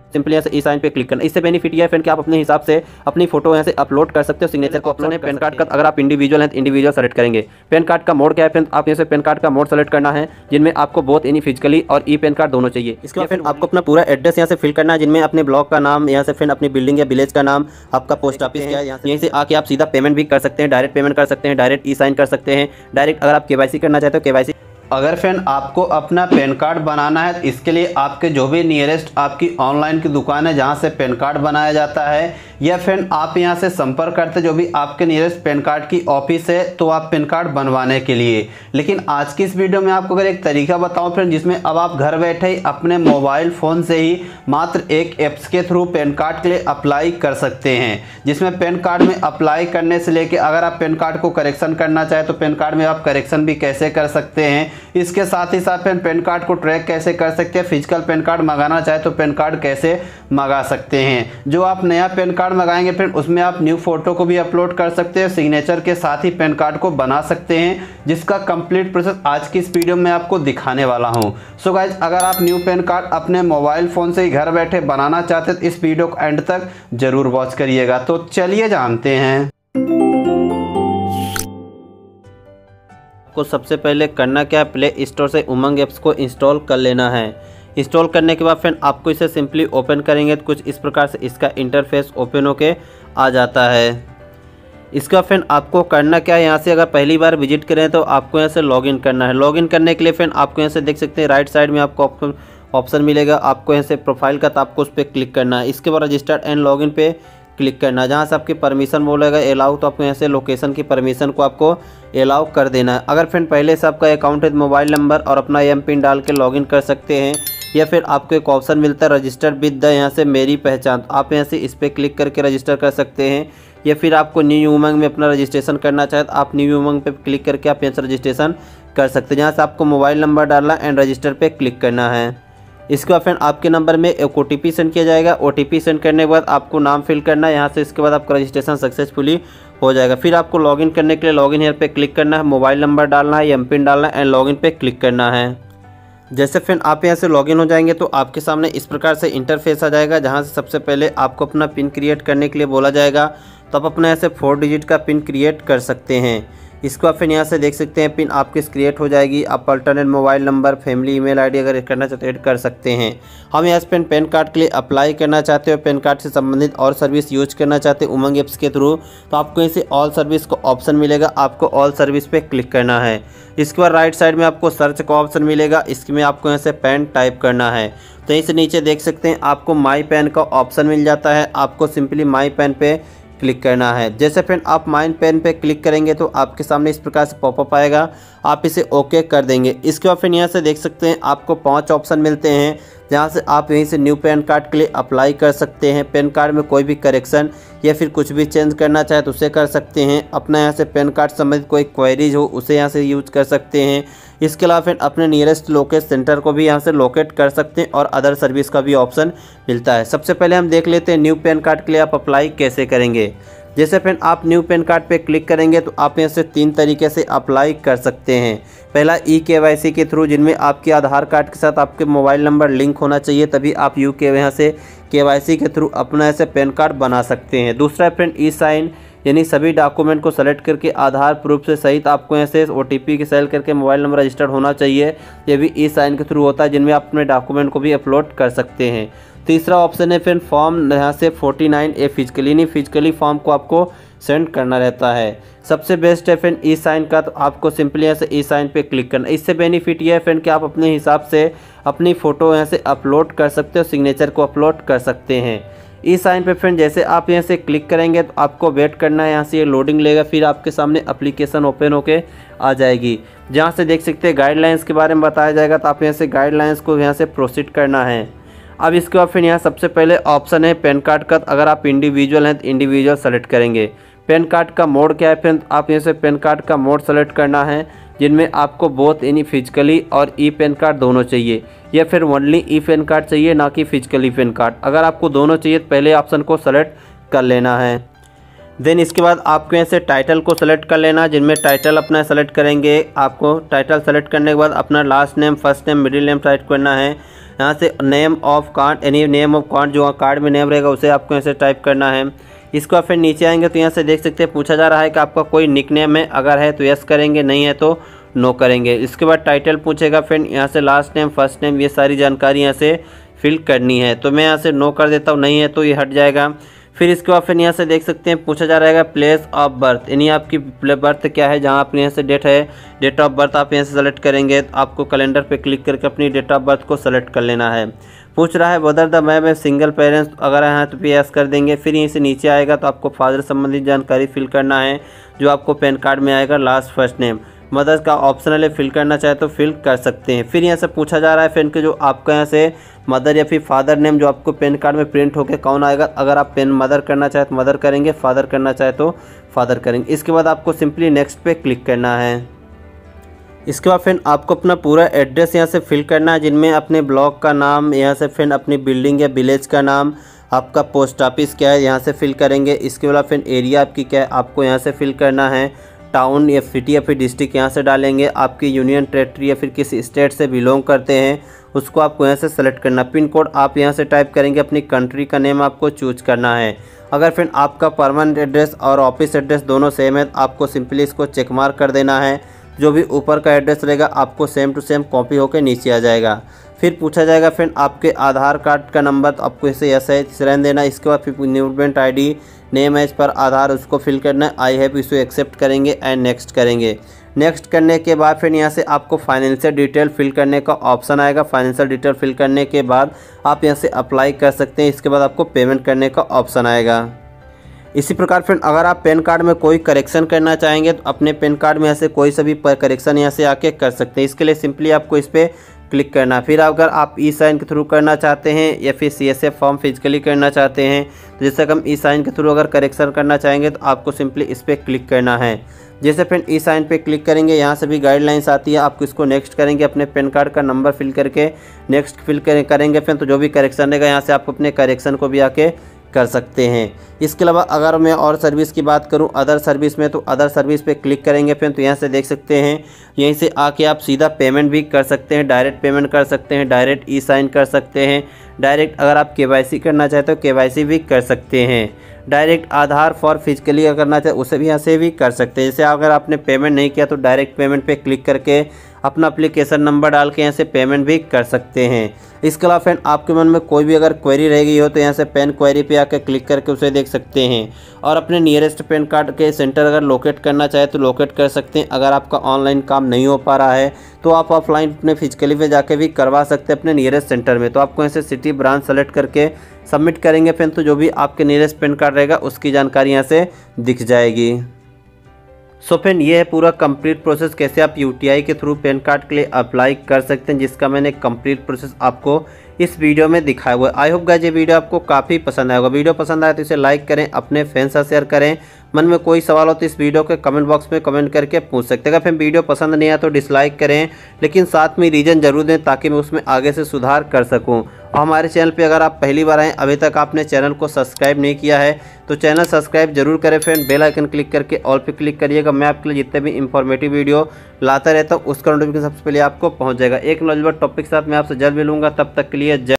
Simply यहाँ से ई sign पे क्लिक करना। इससे बेनिफिट यह है फ्रेंड कि आप अपने हिसाब से अपनी फोटो यहाँ से अपलोड कर सकते हो, सिग्नेचर को अपलोड है। पैन कार्ड का अगर आप इंडिविजुअल हैं तो इंडिविजुअल सेलेक्ट करेंगे। पैन कार्ड का मोड क्या है फ्रेंड, आप यहाँ से पैन कार्ड का मोड सेलेक्ट करना है, जिनमें आपको बोथ यानी फिजिकली और ई पैन कार्ड दोनों चाहिए। इसके बाद फ्रेंड आपको अपना पूरा एड्रेस यहाँ से फिल करना है, जिनमें अपने ब्लॉक का नाम, यहाँ से फ्रेंड अपनी बिल्डिंग या विलेज का नाम, आपका पोस्ट ऑफिस क्या है, यहीं से आके आप सीधा पेमेंट भी कर सकते हैं, डायरेक्ट पेमेंट कर सकते हैं, डायरेक्ट ई साइन कर सकते हैं, डायरेक्ट अगर आप केवाईसी करना चाहते हो केवाईसी। अगर फ्रेंड आपको अपना पैन कार्ड बनाना है तो इसके लिए आपके जो भी नियरेस्ट आपकी ऑनलाइन की दुकान है जहां से पैन कार्ड बनाया जाता है, या फ्रेंड आप यहां से संपर्क करते जो भी आपके नियरेस्ट पैन कार्ड की ऑफिस है तो आप पैन कार्ड बनवाने के लिए। लेकिन आज की इस वीडियो में आपको अगर एक तरीका बताऊं फ्रेंड, जिसमें अब आप घर बैठे ही अपने मोबाइल फ़ोन से ही मात्र एक ऐप्स के थ्रू पैन कार्ड के लिए अप्लाई कर सकते हैं, जिसमें पैन कार्ड में अप्लाई करने से लेके अगर आप पैन कार्ड को करेक्शन करना चाहें तो पैन कार्ड में आप करेक्शन भी कैसे कर सकते हैं, इसके साथ ही साथ पैन कार्ड को ट्रैक कैसे कर सकते हैं, फिजिकल पैन कार्ड मंगाना चाहे तो पैन कार्ड कैसे मंगा सकते हैं। जो आप नया पैन कार्ड मंगाएंगे फ्रेंड उसमें आप न्यू फोटो को भी अपलोड कर सकते हैं, सिग्नेचर के साथ ही पैन कार्ड को बना सकते हैं, जिसका कंप्लीट प्रोसेस आज की इस वीडियो में आपको दिखाने वाला हूं। सो गाइज, अगर आप न्यू पैन कार्ड अपने मोबाइल फ़ोन से ही घर बैठे बनाना चाहते हैं तो इस वीडियो को एंड तक जरूर वॉच करिएगा। तो चलिए जानते हैं। को सबसे पहले करना क्या है, प्ले स्टोर से उमंग ऐप्स को इंस्टॉल कर लेना है। इंस्टॉल करने के बाद फ्रेंड आपको इसे सिंपली ओपन करेंगे तो कुछ इस प्रकार से इसका इंटरफेस ओपन होके आ जाता है। इसका फ्रेंड आपको करना क्या है, यहाँ से अगर पहली बार विजिट करें तो आपको यहाँ से लॉगिन करना है। लॉगिन करने के लिए फ्रेंड आपको यहाँ से देख सकते हैं राइट साइड में आपको ऑप्शन मिलेगा, आपको यहाँ से प्रोफाइल का, तो आपको उस पर क्लिक करना है। इसके बाद रजिस्टर्ड एंड लॉगिन पे क्लिक करना है, जहाँ से आपकी परमिशन बोलेगा अलाउ, तो आपको यहाँ से लोकेशन की परमिशन को आपको अलाउ कर देना है। अगर फ्रेंड पहले से आपका अकाउंट है तो मोबाइल नंबर और अपना एम पिन डाल के लॉगिन कर सकते हैं, या फिर आपको एक ऑप्शन मिलता है रजिस्टर विद द, यहाँ से मेरी पहचान, तो आप यहाँ से इस पर क्लिक करके रजिस्टर कर सकते हैं। या फिर आपको न्यू उमंग में अपना रजिस्ट्रेशन करना चाहे तो आप न्यू उमंग पे क्लिक करके आप यहाँ से रजिस्ट्रेशन कर सकते हैं, जहाँ से आपको मोबाइल नंबर डालना एंड रजिस्टर पे क्लिक करना है। इसके बाद फ्रेंड आपके नंबर में एक OTP सेंड किया जाएगा। OTP सेंड करने के बाद आपको नाम फिल करना है यहाँ से। इसके बाद आपका रजिस्ट्रेशन सक्सेसफुली हो जाएगा। फिर आपको लॉगिन करने के लिए लॉगिन हेयर पे क्लिक करना है, मोबाइल नंबर डालना है, एम पिन डालना है एंड लॉगिन पे क्लिक करना है। जैसे फ्रेंड आप यहाँ से लॉगिन हो जाएंगे तो आपके सामने इस प्रकार से इंटरफेस आ जाएगा, जहाँ से सबसे पहले आपको अपना पिन क्रिएट करने के लिए बोला जाएगा, तो आप अपना ऐसे 4 डिजिट का पिन क्रिएट कर सकते हैं। इसको आप फिर यहाँ से देख सकते हैं पिन आपकी क्रिएट हो जाएगी। आप alternate mobile number, family email ID अगर करना चाहते हैं ऐड कर सकते हैं। हम यहाँ से पैन कार्ड के लिए अप्लाई करना चाहते हो, पैन कार्ड से संबंधित और सर्विस यूज करना चाहते हैं उमंग ऐप्स के थ्रू, तो आपको इसे ऑल सर्विस को ऑप्शन मिलेगा, आपको ऑल सर्विस पे क्लिक करना है। इसके बाद राइट साइड में आपको सर्च का ऑप्शन मिलेगा, इसमें आपको यहाँ से पैन टाइप करना है। तो यहीं से नीचे देख सकते हैं आपको माई पैन का ऑप्शन मिल जाता है, आपको सिंपली माई पैन पे क्लिक करना है। जैसे फ्रेंड आप माई पैन पे क्लिक करेंगे तो आपके सामने इस प्रकार से पॉपअप आएगा, आप इसे ओके कर देंगे। इसके बाद फिर यहाँ से देख सकते हैं आपको 5 ऑप्शन मिलते हैं, जहाँ से आप यहीं से न्यू पैन कार्ड के लिए अप्लाई कर सकते हैं। पैन कार्ड में कोई भी करेक्शन या फिर कुछ भी चेंज करना चाहे तो उसे कर सकते हैं। अपना यहाँ से पैन कार्ड संबंधित कोई क्वेरीज हो उसे यहाँ से यूज कर सकते हैं। इसके अलावा फिर अपने नियरेस्ट लोकेट सेंटर को भी यहाँ से लोकेट कर सकते हैं और अदर सर्विस का भी ऑप्शन मिलता है। सबसे पहले हम देख लेते हैं न्यू पैन कार्ड के लिए आप अप्लाई कैसे करेंगे। जैसे फ्रेंड आप न्यू पैन कार्ड पे क्लिक करेंगे तो आप यहाँ से 3 तरीके से अप्लाई कर सकते हैं। पहला KYC के थ्रू, जिनमें आपके आधार कार्ड के साथ आपके मोबाइल नंबर लिंक होना चाहिए, तभी आप यहाँ से KYC के थ्रू अपना ऐसे पैन कार्ड बना सकते हैं। दूसरा है फ्रेंड ई साइन, यानी सभी डॉक्यूमेंट को सेलेक्ट करके आधार प्रूफ से सहित आपको यहाँ से OTP के सेल करके मोबाइल नंबर रजिस्टर्ड होना चाहिए, ये भी ई साइन के थ्रू होता है, जिनमें आप अपने डॉक्यूमेंट को भी अपलोड कर सकते हैं। तीसरा ऑप्शन है फ्रेंड फॉर्म, यहाँ से 49A फिजिकली फॉर्म को आपको सेंड करना रहता है। सबसे बेस्ट है फ्रेंड ई साइन का, तो आपको सिंपली यहाँ से ई साइन पे क्लिक करना। इससे बेनिफिट ये है फ्रेंड कि आप अपने हिसाब से अपनी फ़ोटो यहाँ से अपलोड कर सकते हो, सिग्नेचर को अपलोड कर सकते हैं। ई साइन पे फ्रेंड जैसे आप यहाँ से क्लिक करेंगे तो आपको वेट करना है, यहाँ से ये लोडिंग लेगा, फिर आपके सामने एप्लीकेशन ओपन होके आ जाएगी, जहाँ से देख सकते हैं गाइडलाइंस के बारे में बताया जाएगा, तो आप यहाँ से गाइडलाइंस को यहाँ से प्रोसीड करना है। अब इसके बाद फिर यहाँ सबसे पहले ऑप्शन है पैन कार्ड का, अगर आप इंडिविजुअल हैं तो इंडिविजुअल सेलेक्ट करेंगे। पैन कार्ड का मोड क्या है फ्रेंड, आप यहाँ से पैन कार्ड का मोड सेलेक्ट करना है, जिनमें आपको बोथ यानी फिजिकली और ई पैन कार्ड दोनों चाहिए, या फिर ओनली ई पैन कार्ड चाहिए ना कि फिजिकली पैन कार्ड। अगर आपको दोनों चाहिए तो पहले ऑप्शन को सेलेक्ट कर लेना है। देन इसके बाद आपको यहाँ से टाइटल को सेलेक्ट कर लेना, जिनमें टाइटल अपना सेलेक्ट करेंगे। आपको टाइटल सेलेक्ट करने के बाद अपना last name, first name, middle name type करना है। यहाँ से name of card, any name of card, जो कार्ड में नेम रहेगा उसे आपको यहाँ से टाइप करना है। इसको आप फिर नीचे आएंगे तो यहाँ से देख सकते हैं पूछा जा रहा है कि आपका कोई निक नेम है, अगर है तो यस करेंगे, नहीं है तो नो करेंगे। इसके बाद टाइटल पूछेगा, फिर यहाँ से लास्ट नेम, फर्स्ट नेम, ये सारी जानकारी यहाँ से फिल करनी है। तो मैं यहाँ से नो कर देता हूँ, नहीं है तो ये हट जाएगा। फिर इसके बाद फिर यहाँ से देख सकते हैं पूछा जा रहेगा प्लेस ऑफ बर्थ, यानी आपकी बर्थ क्या है, जहाँ आप यहाँ से डेट है, डेट ऑफ बर्थ आप यहाँ से सेलेक्ट करेंगे। तो आपको कैलेंडर पे क्लिक करके अपनी डेट ऑफ बर्थ को सेलेक्ट कर लेना है। पूछ रहा है वदर द मैं सिंगल पेरेंट्स, अगर है तो पे यस कर देंगे। फिर यहीं से नीचे आएगा तो आपको फादर संबंधित जानकारी फिल करना है, जो आपको पैन कार्ड में आएगा, लास्ट फर्स्ट नेम। मदर्स का ऑप्शनल है, फिल करना चाहे तो फिल कर सकते हैं। फिर यहाँ से पूछा जा रहा है फिर कि जो आपका यहाँ से मदर या फिर फादर नेम जो आपको पैन कार्ड में प्रिंट होकर कौन आएगा। अगर आप पेन मदर करना चाहे तो मदर करेंगे, फादर करना चाहे तो फादर करेंगे। इसके बाद आपको सिंपली नेक्स्ट पे क्लिक करना है। इसके बाद फिर आपको अपना पूरा एड्रेस यहाँ से फिल करना है, जिनमें अपने ब्लॉक का नाम, यहाँ से फिर अपनी बिल्डिंग या विलेज का नाम, आपका पोस्ट ऑफिस क्या है यहाँ से फिल करेंगे। इसके बाद फिर एरिया आपकी क्या है आपको यहाँ से फिल करना है। टाउन या सिटी या फिर डिस्ट्रिक्ट यहाँ से डालेंगे। आपकी यूनियन टेरिटरी या फिर किसी स्टेट से बिलोंग करते हैं उसको आपको यहाँ से सेलेक्ट करना। पिन कोड आप यहाँ से टाइप करेंगे। अपनी कंट्री का नेम आपको चूज करना है। अगर फिर आपका परमानेंट एड्रेस और ऑफिस एड्रेस दोनों सेम है तो आपको सिंपली इसको चेक मार्क कर देना है। जो भी ऊपर का एड्रेस रहेगा आपको सेम टू सेम कॉपी होकर नीचे आ जाएगा। फिर पूछा जाएगा फिर आपके आधार कार्ड का नंबर, तो आपको इसे यस है रहने देना। इसके बाद फिर न्यूमेंट आईडी, नेम है इस पर आधार, उसको फिल करना है। आई हैव इसे एक्सेप्ट करेंगे एंड नेक्स्ट करेंगे। नेक्स्ट करने के बाद फिर यहाँ से आपको फाइनेंशियल डिटेल फिल करने का ऑप्शन आएगा। फाइनेंशियल डिटेल फिल करने के बाद आप यहाँ से अप्लाई कर सकते हैं। इसके बाद आपको पेमेंट करने का ऑप्शन आएगा। इसी प्रकार फिर अगर आप पैन कार्ड में कोई करेक्शन करना चाहेंगे तो अपने पैन कार्ड में यहाँ से कोई सा भी करेक्शन यहाँ से आके कर सकते हैं। इसके लिए सिंपली आपको इस पर क्लिक करना। फिर अगर आप ई साइन के थ्रू करना चाहते हैं या फिर CSF फॉर्म फिजिकली करना चाहते हैं, तो जैसे कि हम ई साइन के थ्रू अगर करेक्शन करना चाहेंगे तो आपको सिंपली इस पर क्लिक करना है। जैसे फिर ई साइन पे क्लिक करेंगे, यहाँ से भी गाइडलाइंस आती है, आपको इसको नेक्स्ट करेंगे। अपने पैन कार्ड का नंबर फिल करके नेक्स्ट फिल करेंगे। फिर तो जो भी करेक्शन रहेगा यहाँ से आप अपने करेक्शन को भी आके कर सकते हैं। इसके अलावा अगर मैं और सर्विस की बात करूं अदर सर्विस में, तो अदर सर्विस पे क्लिक करेंगे। फिर तो यहाँ से देख सकते हैं यहीं से आके आप सीधा पेमेंट भी कर सकते हैं, डायरेक्ट पेमेंट कर सकते हैं, डायरेक्ट ई साइन कर सकते हैं, डायरेक्ट अगर आप KYC करना चाहते हो KYC भी कर सकते हैं, डायरेक्ट आधार फॉर फिजिकली अगर करना चाहे उसे भी यहाँ से भी कर सकते हैं। जैसे अगर आपने पेमेंट नहीं किया तो डायरेक्ट पेमेंट पे क्लिक करके अपना एप्लीकेशन नंबर डाल के यहाँ से पेमेंट भी कर सकते हैं। इसके अलावा फ्रेंड आपके मन में कोई भी अगर क्वेरी रह गई हो तो यहाँ से पैन क्वेरी पे आकर क्लिक करके उसे देख सकते हैं। और अपने नियरेस्ट पैन कार्ड के सेंटर अगर लोकेट करना चाहे तो लोकेट कर सकते हैं। अगर आपका ऑनलाइन काम नहीं हो पा रहा है तो आप ऑफलाइन अपने फिजिकली पे जाके भी करवा सकते हैं अपने नियरेस्ट सेंटर में। तो आपको यहाँ से सिटी ब्रांच सेलेक्ट करके सबमिट करेंगे फिर तो जो भी आपके नियरेस्ट पैन कार्ड रहेगा उसकी जानकारी यहाँ से दिख जाएगी। सो फ्रेंड ये है पूरा कंप्लीट प्रोसेस कैसे आप UTI के थ्रू पैन कार्ड के लिए अप्लाई कर सकते हैं, जिसका मैंने कंप्लीट प्रोसेस आपको इस वीडियो में दिखाया हुआ है। आई होप गाइस ये वीडियो आपको काफ़ी पसंद आएगा। वीडियो पसंद आए तो इसे लाइक करें, अपने फ्रेंड्स से शेयर करें। मन में कोई सवाल हो तो इस वीडियो के कमेंट बॉक्स में कमेंट करके पूछ सकते हैं। अगर फिर वीडियो पसंद नहीं आया तो डिसलाइक करें, लेकिन साथ में रीज़न जरूर दें ताकि मैं उसमें आगे से सुधार कर सकूँ। और हमारे चैनल पे अगर आप पहली बार आएँ, अभी तक आपने चैनल को सब्सक्राइब नहीं किया है तो चैनल सब्सक्राइब जरूर करें फ्रेंड। बेल आइकन क्लिक करके ऑल पे क्लिक करिएगा। मैं आपके लिए जितने भी इंफॉर्मेटिव वीडियो लाता रहता हूँ उसका नोटिफिकेशन सबसे पहले आपको पहुँच जाएगा। एक नॉलेजेबल टॉपिक के साथ मैं आपसे जल्द मिलूंगा। तब तक के लिए जय